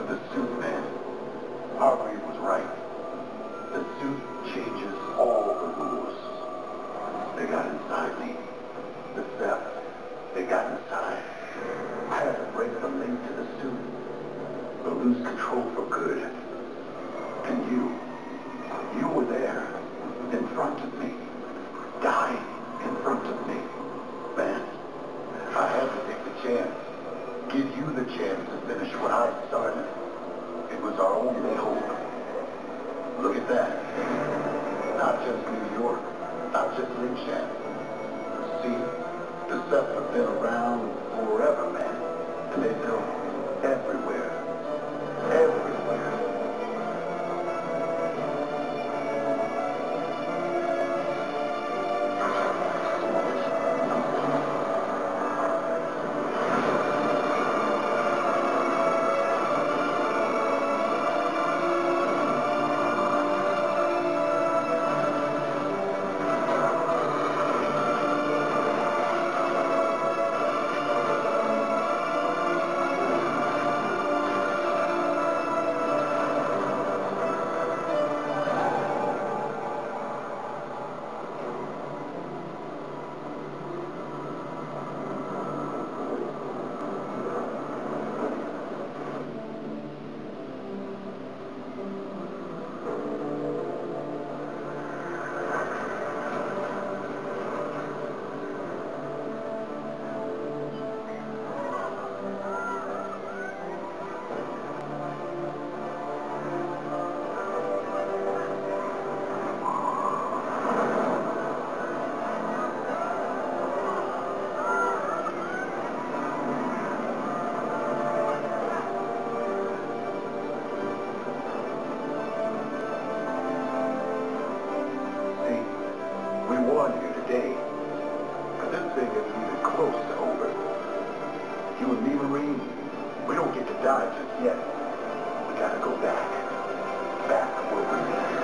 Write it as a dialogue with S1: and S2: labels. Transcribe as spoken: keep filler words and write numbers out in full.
S1: with the suit, man. Hargrave was right. The suit changes all the rules. They got inside me. The theft, they got inside. I had to break the link to the suit, or lose control for good. And you, you were there, in front of me, dying in front of me. Man, I had to take the chance, give you the chance to finish what I started. It was our only hope. Look at that. Not just New York, not just Lingshan. See, the stuff have been around forever, man. And they built everywhere. Everywhere. Today, but this thing isn't even close to over. You and me, Marine, we don't get to die just yet. We gotta go back. Back where we